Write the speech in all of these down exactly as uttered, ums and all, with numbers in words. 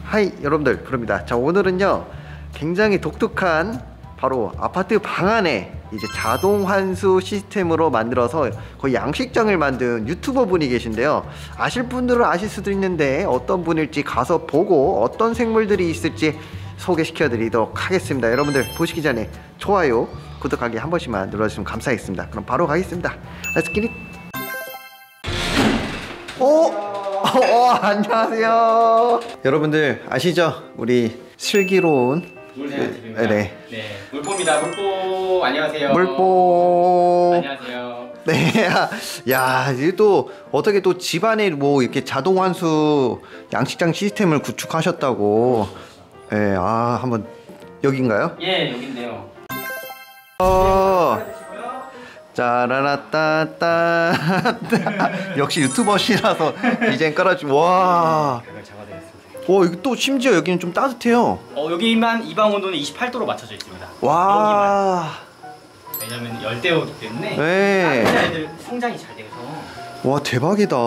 하이 여러분들, 부릅니다. 자, 오늘은요 굉장히 독특한 바로 아파트 방 안에 이제 자동 환수 시스템으로 만들어서 거의 양식장을 만든 유튜버 분이 계신데요. 아실 분들은 아실 수도 있는데 어떤 분일지 가서 보고 어떤 생물들이 있을지 소개시켜 드리도록 하겠습니다. 여러분들 보시기 전에 좋아요, 구독하기 한 번씩만 눌러주시면 감사하겠습니다. 그럼 바로 가겠습니다. Let's get it. 오! 어, 어, 안녕하세요. 여러분들 아시죠? 우리 슬기로운 물새우입니다. 네, 네. 네, 물뽀입니다. 물뽀 안녕하세요. 물뽀. 안녕하세요. 네, 야, 이게 또 어떻게 또 집안에 뭐 이렇게 자동 환수 양식장 시스템을 구축하셨다고. 네, 아, 한번 여긴가요? 예, 여긴데요. 어. 짜라라따따. 역시 유튜버시라서 디자인 깔아주. 와. 와, 이거 또 심지어 여기는 좀 따뜻해요. 어, 여기만 이방 온도는 이십팔 도로 맞춰져 있습니다. 와. 여기만. 왜냐면 열대어기 때문에 네. 아이들 성장이 잘 돼서. 와, 대박이다.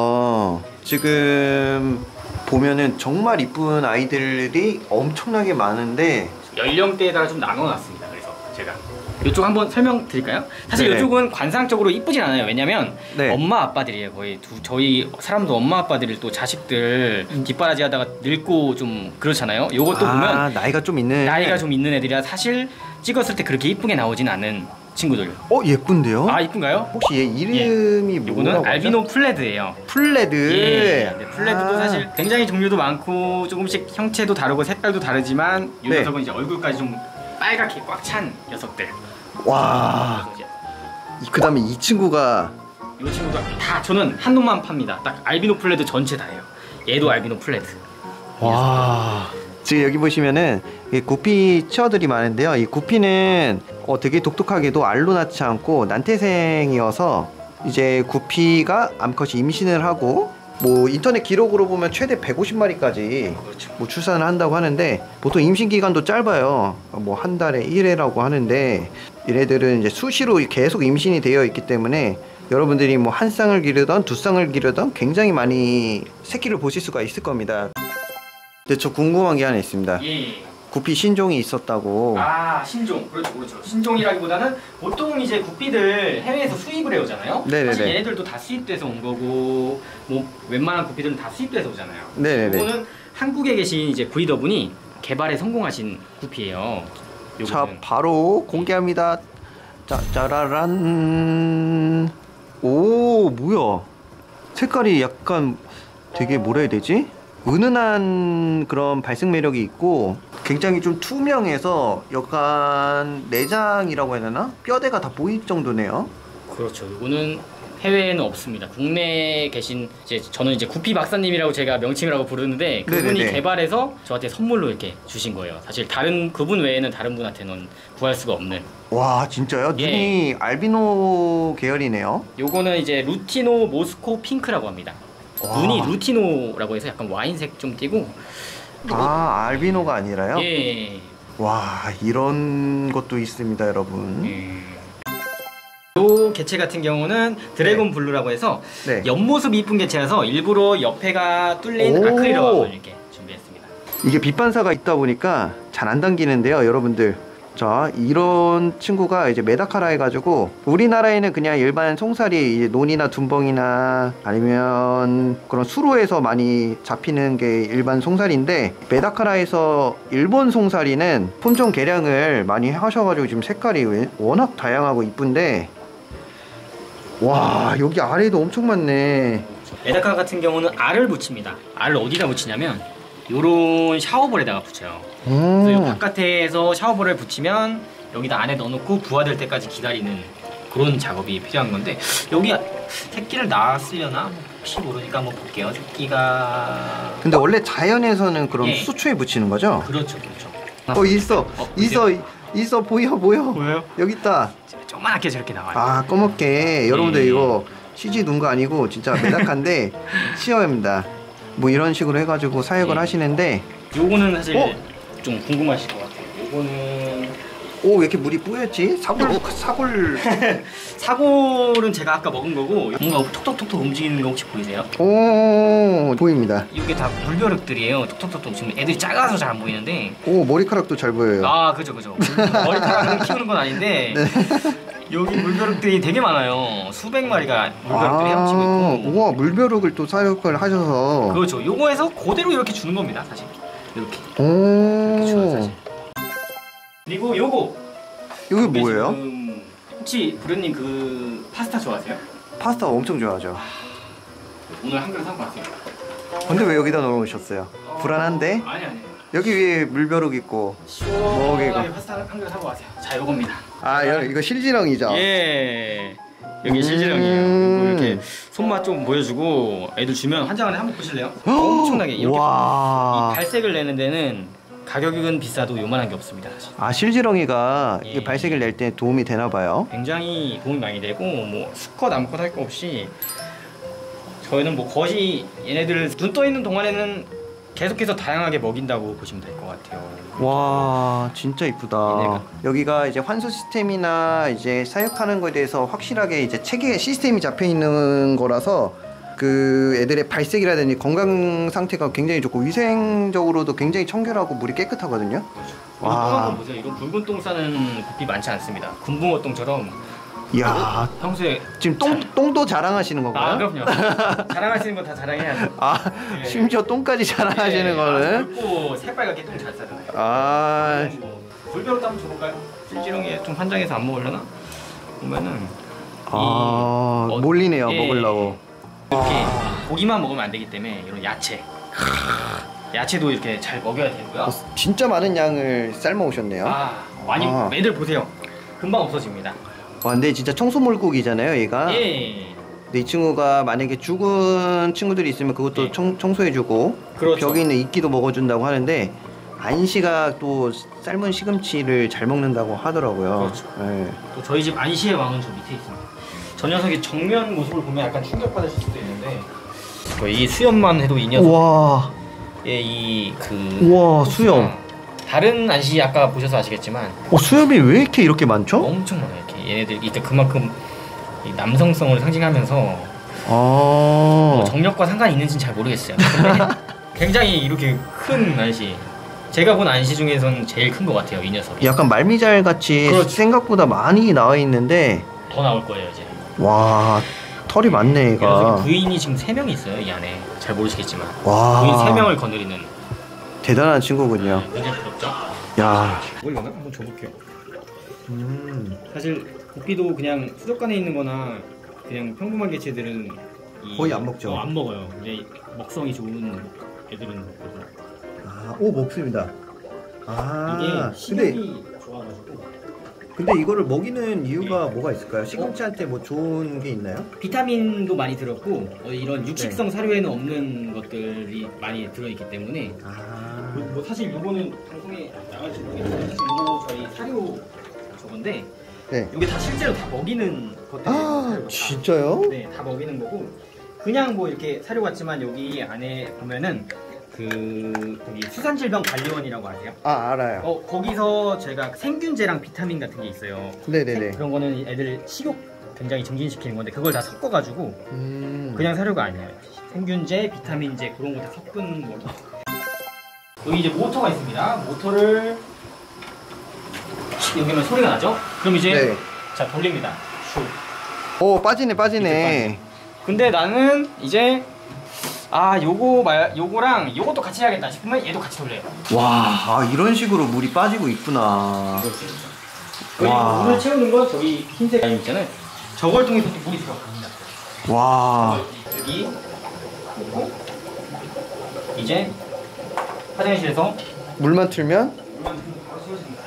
지금 보면은 정말 이쁜 아이들이 엄청나게 많은데 연령대에 따라 좀 나눠놨습니다. 그래서 제가 이쪽 한번 설명드릴까요? 사실 네네. 이쪽은 관상적으로 이쁘진 않아요. 왜냐면 네. 엄마 아빠들이에요. 거의 두, 저희 사람도 엄마 아빠들이 또 자식들 뒷바라지 하다가 늙고 좀 그렇잖아요. 요것도 아, 보면 나이가 좀 있는 나이가 좀 있는 애들이라 사실 찍었을 때 그렇게 이쁘게 나오진 않은 친구들. 어, 예쁜데요? 아, 이쁜가요? 혹시 얘 이름이 예. 뭐라고 요거는 하죠? 알비노 플레드예요. 플레드. 예. 네, 플레드도 아. 사실 굉장히 종류도 많고 조금씩 형체도 다르고 색깔도 다르지만 이 네. 녀석은 이제 얼굴까지 좀 빨갛게 꽉 찬 녀석들. 와. 그 다음에 이 친구가 이 친구가 다 저는 한 놈만 팝니다. 딱 알비노 플레드 전체 다예요. 얘도 알비노 플레드. 와. 지금 여기 보시면은 이 구피 치어들이 많은데요. 이 구피는 어, 되게 독특하게도 알로 낳지 않고 난태생이어서 이제 구피가 암컷이 임신을 하고 뭐 인터넷 기록으로 보면 최대 백오십 마리까지 그렇죠. 뭐 출산을 한다고 하는데 보통 임신 기간도 짧아요. 뭐 한 달에 일 회라고 하는데 얘네들은 이제 수시로 계속 임신이 되어 있기 때문에 여러분들이 뭐 한 쌍을 기르던 두 쌍을 기르던 굉장히 많이 새끼를 보실 수가 있을 겁니다. 근데 저 궁금한 게 하나 있습니다. 예. 구피 신종이 있었다고. 아, 신종. 그렇죠, 그렇죠. 신종이라기보다는 보통 이제 구피들 해외에서 수입을 해오잖아요. 네네네. 사실 얘네들도 다 수입돼서 온 거고, 뭐 웬만한 구피들은 다 수입돼서 오잖아요. 네네네. 이거는 한국에 계신 이제 브리더분이 개발에 성공하신 구피예요. 자, 요거는. 바로 공개합니다. 짜, 짜라란. 오, 뭐야. 색깔이 약간 되게 뭐라 해야 되지? 은은한 그런 발색 매력이 있고 굉장히 좀 투명해서 약간 내장이라고 해야 되나? 뼈대가 다 보일 정도네요. 그렇죠. 이거는 해외에는 없습니다. 국내에 계신 이제 저는 이제 구피 박사님이라고 제가 명칭이라고 부르는데 그분이 네네네. 개발해서 저한테 선물로 이렇게 주신 거예요. 사실 다른 그분 외에는 다른 분한테는 구할 수가 없는. 와, 진짜요? 예. 눈이 알비노 계열이네요. 요거는 이제 루티노 모스코 핑크라고 합니다. 와. 눈이 루티노라고 해서 약간 와인색 좀 띄고. 아, 알비노가 아니라요? 예. 와, 이런 것도 있습니다, 여러분. 예. 요 개체 같은 경우는 드래곤 네. 블루라고 해서 네. 옆모습이 이쁜 개체라서 일부러 옆에가 뚫린 오. 아크릴화학을 이렇게 준비했습니다. 이게 빛반사가 있다 보니까 잘 안 당기는데요, 여러분들. 자, 이런 친구가 이제 메다카라 해가지고 우리나라에는 그냥 일반 송사리 이제 논이나 둔벙이나 아니면 그런 수로에서 많이 잡히는 게 일반 송사리인데 메다카라에서 일본 송사리는 품종 개량을 많이 하셔가지고 지금 색깔이 워낙 다양하고 이쁜데 와, 여기 아래도 엄청 많네. 메다카 같은 경우는 알을 붙입니다. 알을 어디다 붙이냐면 요런 샤워볼에다가 붙여요. 그래서 요 바깥에서 샤워볼을 붙이면 여기다 안에 넣어놓고 부화될 때까지 기다리는 그런 작업이 필요한 건데 여기 새끼를 낳았으려나? 혹시 모르니까 한번 볼게요. 새끼가... 근데 원래 자연에서는 그럼 예. 수초에 붙이는 거죠? 그렇죠, 그렇죠. 어, 있어. 어, 있어. 있어. 보여, 보여. 보여요? 여기 있다. 조그맣게 저렇게 나와요. 아, 검게. 예. 여러분들 이거 씨지 눈 거 아니고 진짜 메다카인데 치어입니다. 뭐 이런 식으로 해가지고 사육을 예. 하시는데 요거는 사실 어? 좀 궁금하실 것 같아요. 요거는 오, 왜 이렇게 물이 뿌였지? 사골 사골. 사골은 제가 아까 먹은 거고 뭔가 톡톡톡톡 움직이는 거 혹시 보이세요? 오, 보입니다. 이게 다 물벼룩들이에요. 톡톡톡톡 지금 애들이 작아서 잘 안 보이는데. 오, 머리카락도 잘 보여요. 아 그죠 그죠. 머리카락은 키우는 건 아닌데 네. 여기 물벼룩들이 되게 많아요. 수백 마리가 물벼룩들이 헤엄치고 있고. 우와, 물벼룩을 또 사육을 하셔서. 그렇죠. 요거에서 그대로 이렇게 주는 겁니다 사실. 이렇게. 오. 이렇게 줘요 사실. 그리고 요거. 이게 이게 뭐예요? 지금 혹시 부르님 그 파스타 좋아하세요? 파스타 엄청 좋아하죠. 오늘 한 그릇 사고 가세요. 근데 왜 여기다 넣어놓으셨어요? 불안한데? 아니 아니. 여기 위에 물벼룩 있고. 시원하게 파스타 한 그릇 사고 가세요. 자 요겁니다. 아, 여- 이거 실지렁이죠? 예. 여기 실지렁이에요. 음. 그리고 이렇게 손맛 좀 보여주고 애들 주면 한 장안에 한번 보실래요? 엄청나게 이렇게 와. 이 발색을 내는 데는 가격은 비싸도 요만한 게 없습니다 사실. 아, 실지렁이가 예. 이게 발색을 낼 때 도움이 되나 봐요. 굉장히 도움이 많이 되고 뭐 수컷 암컷 할 거 없이 저희는 뭐 거의 얘네들 눈 떠 있는 동안에는 계속해서 다양하게 먹인다고 보시면 될 것 같아요. 와, 진짜 이쁘다. 얘네가. 여기가 이제 환수 시스템이나 이제 사육하는 거에 대해서 확실하게 이제 체계 시스템이 잡혀 있는 거라서 그 애들의 발색이라든지 건강 상태가 굉장히 좋고 위생적으로도 굉장히 청결하고 물이 깨끗하거든요. 와. 와. 한번 보세요. 이런 붉은 똥 싸는 구피 많지 않습니다. 군붕어 똥처럼. 이야, 평소에 지금 똥, 똥도 자랑하시는 건가요? 아 그럼요. 자랑할 수 있는 거 다 자랑해야죠. 아, 네. 심지어 똥까지 자랑하시는 네, 거는? 굵고 새빨갛게 똥 잘 싸잖아요. 아, 뭐 물벼룩 한번 줘볼까요? 실지렁이에 좀 환장해서 안 먹으려나? 보면은 아, 이- 어, 몰리네요, 예, 먹으려고. 이렇게 고기만 먹으면 안 되기 때문에 이런 야채 야채도 이렇게 잘 먹여야 되고요. 어, 진짜 많은 양을 삶아 오셨네요. 아 많이 아. 애들 보세요. 금방 없어집니다. 와, 근데 진짜 청소물고기잖아요, 얘가. 예. 근데 이 친구가 만약에 죽은 친구들이 있으면 그것도 네. 청, 청소해주고 그렇죠. 벽에 있는 이끼도 먹어준다고 하는데 안시가 또 삶은 시금치를 잘 먹는다고 하더라고요. 그렇죠. 네. 또 저희 집 안시의 왕은 저 밑에 있습니다. 저 녀석의 정면 모습을 보면 약간 충격받으실 수도 있는데 이 수염만 해도 이 녀석의 우와, 이그 우와, 수염. 다른 안시 아까 보셔서 아시겠지만 어, 수염이 왜 이렇게 이렇게 많죠? 엄청 많아요. 이렇게 얘네들 이때 그만큼 이 남성성을 상징하면서 아, 뭐 정력과 상관이 있는지는 잘 모르겠어요. 근데 굉장히 이렇게 큰 안시. 제가 본 안시 중에서는 제일 큰 것 같아요, 이 녀석이. 약간 말미잘 같이 그렇죠. 생각보다 많이 나와 있는데, 더 나올 거예요, 이제. 와, 털이 많네, 이 녀석이 얘가. 부인이 지금 세 명이 있어요, 이 안에. 잘 모르시겠지만. 와, 부인 세 명을 거느리는. 대단한 친구군요. 굉장히 부럽죠? 야, 뭘려나? 한번 줘볼게요. 음, 사실 고삐도 그냥 수족관에 있는 거나 그냥 평범한 개체들은 이- 거의 안 먹죠. 어, 안 먹어요. 근데 먹성이 좋은 애들은 먹거든요. 아, 오, 먹습니다. 아, 이게 근데 식욕이 좋아가지고 근데 이거를 먹이는 이유가 뭐가 있을까요? 시금치한테 뭐 좋은 게 있나요? 비타민도 많이 들었고 어, 이런 육식성 네. 사료에는 없는 것들이 많이 들어있기 때문에 아, 뭐, 뭐 사실 요거는 방송에 나갈지 모르겠는데 사실 요거 저희 사료 저건데 네. 이게 다 실제로 다 먹이는 것들이에요. 아, 사료가 다. 진짜요? 네, 다 먹이는 거고 그냥 뭐 이렇게 사료 같지만 여기 안에 보면은 그 거기 수산질병관리원이라고 아세요? 아, 알아요. 어 거기서 제가 생균제랑 비타민 같은 게 있어요. 네네네. 생- 그런 거는 애들 식욕 굉장히 증진시키는 건데 그걸 다 섞어가지고 음, 그냥 사료가 아니에요. 생균제, 비타민제 그런 거 다 섞은 걸로. 여기 이제 모터가 있습니다. 모터를 여기면 소리가 나죠? 그럼 이제 네. 자 돌립니다. 슉. 오, 빠지네, 이제 빠지네. 근데 나는 이제 아 요거 말 요거랑 요것도 같이 해야겠다 싶으면 얘도 같이 돌려요. 와, 아, 이런 식으로 물이 빠지고 있구나. 그리고 와. 물을 채우는 건 저기 흰색 라인 있잖아요. 저걸 통해서 또 물이 들어갑니다. 와, 여기 그리고 이제 화장실에서 물만 틀면? 물만 부으면 바로 채워집니다.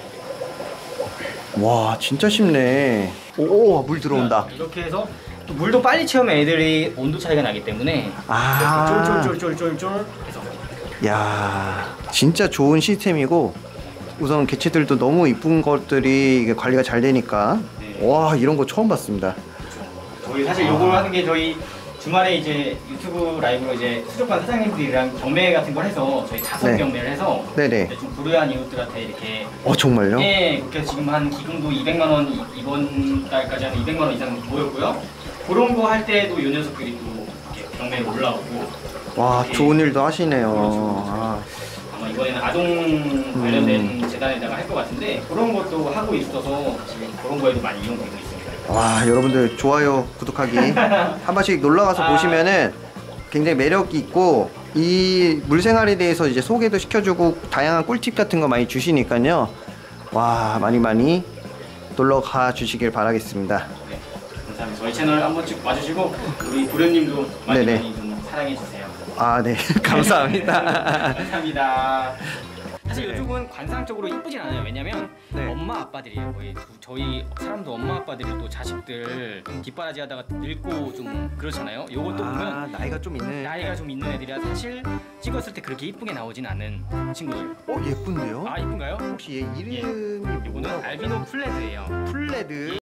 와, 진짜 쉽네. 오, 오, 물 들어온다. 이렇게 해서 또 물도 빨리 채우면 애들이 온도 차이가 나기 때문에 아. 이렇게 쫄쫄쫄쫄쫄쫄 해서 야, 진짜 좋은 시스템이고 우선 개체들도 너무 이쁜 것들이 이게 관리가 잘 되니까 네. 와, 이런 거 처음 봤습니다. 저희 사실 요걸 하는 게 저희 주말에 이제 유튜브 라이브로 이제 수족관 사장님들이랑 경매 같은 걸 해서 저희 자석 네. 경매를 해서 네네. 좀 불우한 이웃들한테 이렇게 어 정말요? 예, 그렇게 지금 한 기금도 이백만 원 이- 이번 달까지 한 이백만 원 이상 모였고요. 그런 거 할 때도 요 녀석들이 또 이렇게 경매에 올라오고. 와 이렇게 좋은 일도 하시네요. 그렇죠. 아, 아마 이번에는 아동 관련된 재단에다가 할 것 같은데 그런 것도 하고 있어서 지금 그런 거에도 많이 이용되고 있습니다. 와 여러분들 좋아요 구독하기 한 번씩 놀러 가서 아. 보시면은 굉장히 매력이 있고 이 물생활에 대해서 이제 소개도 시켜주고 다양한 꿀팁 같은 거 많이 주시니까요. 와 많이 많이 놀러 가 주시길 바라겠습니다. 네, 감사합니다. 저희 채널 한 번씩 와주시고 우리 고려님도 많이 네네. 많이 좀 사랑해 주세요. 아 네 감사합니다. 감사합니다. 사실 네. 이쪽은 관상적으로 이쁘진 않아요. 왜냐면 네. 엄마 아빠들이에요. 거의 두- 저희 사람도 엄마 아빠들이 또 자식들 뒷바라지 하다가 늙고 좀 그렇잖아요. 요것도 보면 아 나이가 좀 있는. 나이가 좀 있는 애들이라 사실 찍었을 때 그렇게 이쁘게 나오진 않는 친구들. 어 예쁜데요? 아 이쁜가요? 혹시 얘 이름이 요거는 뭐라고? 알비노 플레드예요. 플레드.